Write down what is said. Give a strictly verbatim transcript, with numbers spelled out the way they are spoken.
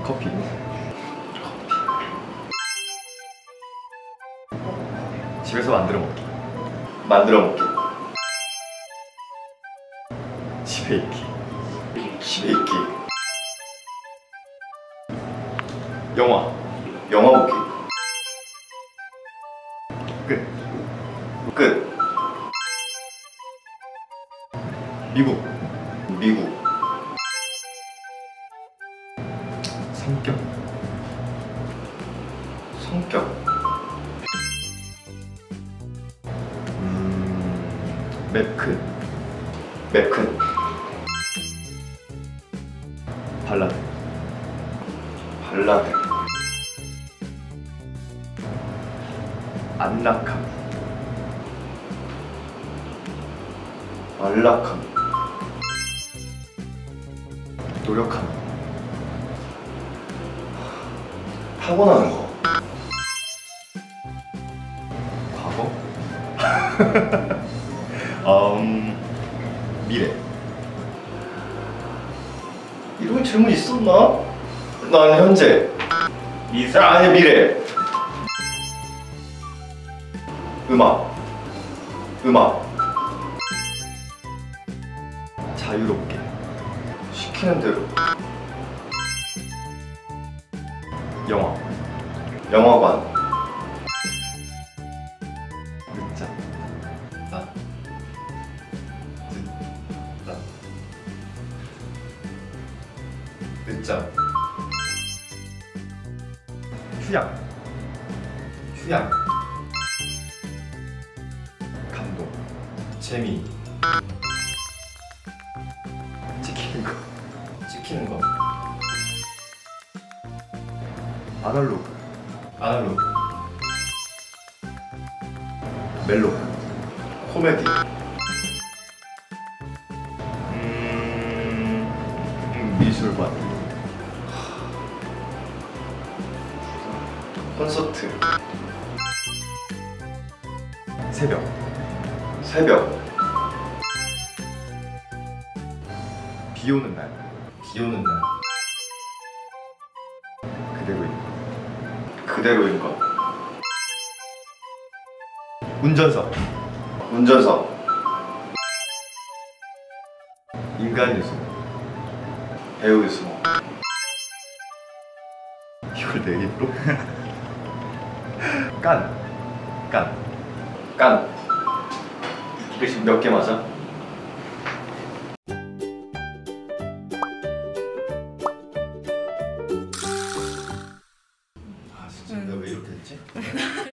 커피. 집에서 만들어 먹기. 만들어 먹기. 집에 있기. 집에 있기. 영화. 영화 보기. 끝. 끝. 미국. 미국. 성격. 성격. 음... 맵 큰. 맵 큰. 발라드. 발라드. 안락함. 안락함. 노력함. 타고나는 거. 과거. 음... 미래. 이런 질문 있었나? 난 현재. 미래. 아니 미래. 음악. 음악. 자유롭게. 시키는 대로. 영화. 영화관. 늦자. 나. 늦다. 늦자. 휴양. 휴양. 감동. 재미. 찍히는 거. 찍히는 거. 아날로그. 아날로그. 멜로. 코미디. 음... 음, 미술관. 콘서트. 새벽. 새벽. 비 오는 날. 비 오는 날. 그대로인 것. 그대로인 것. 운전석. 운전석. 인간 유수. 배우 유승호. 이걸 네 개로? 깐. 깐. 깐. 이게 지금 몇 개 맞아? 아 진짜 내가 왜 이렇게 했지?